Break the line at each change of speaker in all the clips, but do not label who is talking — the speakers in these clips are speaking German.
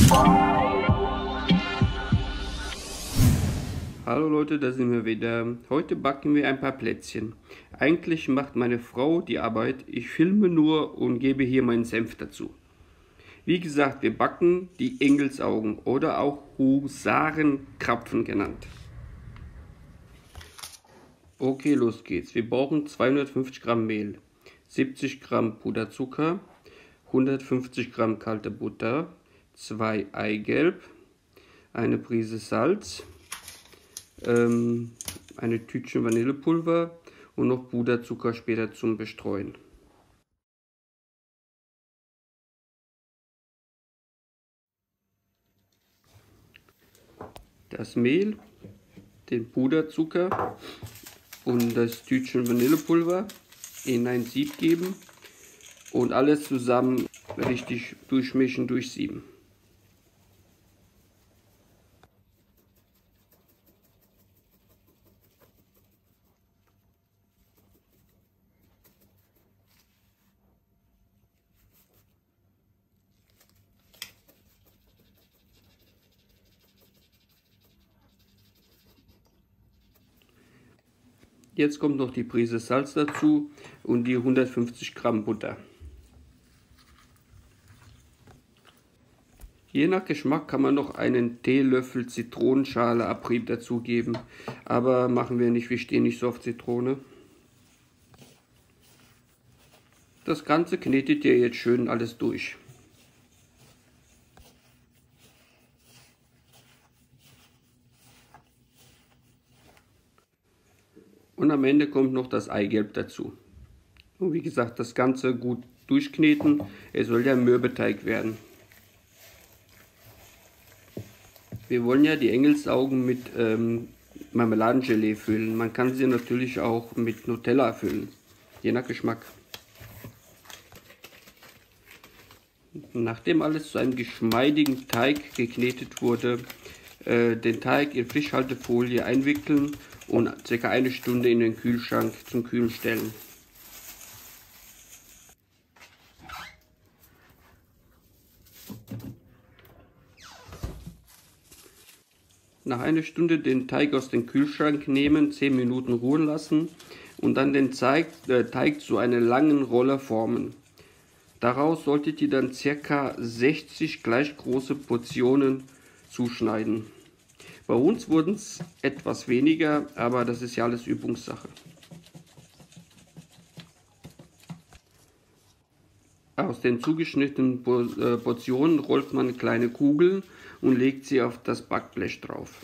Hallo Leute, da sind wir wieder. Heute backen wir ein paar Plätzchen. Eigentlich macht meine Frau die Arbeit, ich filme nur und gebe hier meinen Senf dazu. Wie gesagt, wir backen die Engelsaugen oder auch Husarenkrapfen genannt. Okay, los geht's. Wir brauchen 250 Gramm Mehl, 70 Gramm Puderzucker, 150 Gramm kalte Butter, 2 Eigelb, eine Prise Salz, eine Tütchen Vanillepulver und noch Puderzucker später zum Bestreuen. Das Mehl, den Puderzucker und das Tütchen Vanillepulver in ein Sieb geben und alles zusammen richtig durchmischen, durchsieben. Jetzt kommt noch die Prise Salz dazu und die 150 Gramm Butter. Je nach Geschmack kann man noch einen Teelöffel Zitronenschale Abrieb dazugeben, aber machen wir nicht, wir stehen nicht so auf Zitrone. Das Ganze knetet ihr jetzt schön alles durch. Und am Ende kommt noch das Eigelb dazu. Und wie gesagt, das Ganze gut durchkneten. Es soll ja Mürbeteig werden. Wir wollen ja die Engelsaugen mit Marmeladengelee füllen. Man kann sie natürlich auch mit Nutella füllen, je nach Geschmack. Nachdem alles zu einem geschmeidigen Teig geknetet wurde, den Teig in Frischhaltefolie einwickeln und ca. eine Stunde in den Kühlschrank zum Kühlen stellen. Nach einer Stunde den Teig aus dem Kühlschrank nehmen, 10 Minuten ruhen lassen und dann den Teig zu einer langen Rolle formen. Daraus solltet ihr dann ca. 60 gleich große Portionen zuschneiden. Bei uns wurden es etwas weniger, aber das ist ja alles Übungssache. Aus den zugeschnittenen Portionen rollt man kleine Kugeln und legt sie auf das Backblech drauf.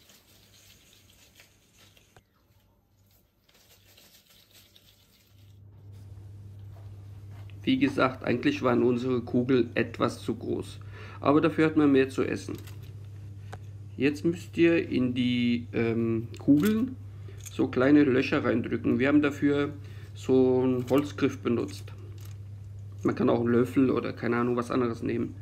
Wie gesagt, eigentlich waren unsere Kugeln etwas zu groß, aber dafür hat man mehr zu essen. Jetzt müsst ihr in die Kugeln so kleine Löcher reindrücken. Wir haben dafür so einen Holzgriff benutzt. Man kann auch einen Löffel oder keine Ahnung was anderes nehmen.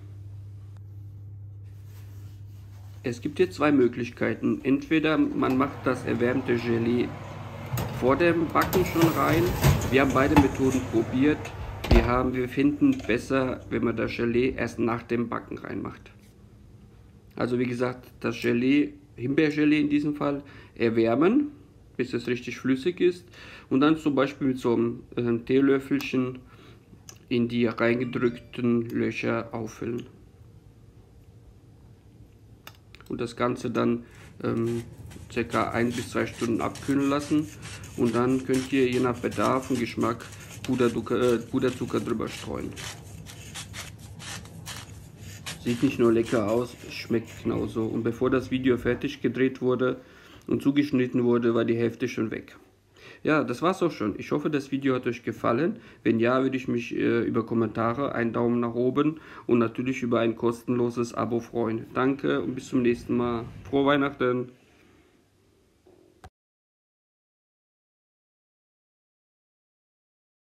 Es gibt hier zwei Möglichkeiten. Entweder man macht das erwärmte Gelee vor dem Backen schon rein. Wir haben beide Methoden probiert. Wir finden besser, wenn man das Gelee erst nach dem Backen reinmacht. Also wie gesagt, das Gelee, Himbeergelee in diesem Fall, erwärmen, bis es richtig flüssig ist. Und dann zum Beispiel mit so einem Teelöffelchen in die reingedrückten Löcher auffüllen. Und das Ganze dann ca. 1 bis 2 Stunden abkühlen lassen. Und dann könnt ihr je nach Bedarf und Geschmack Puderzucker drüber streuen. Sieht nicht nur lecker aus, schmeckt genauso. Und bevor das Video fertig gedreht wurde und zugeschnitten wurde, war die Hälfte schon weg. Ja, das war's auch schon. Ich hoffe, das Video hat euch gefallen. Wenn ja, würde ich mich über Kommentare, einen Daumen nach oben und natürlich über ein kostenloses Abo freuen. Danke und bis zum nächsten Mal. Frohe Weihnachten!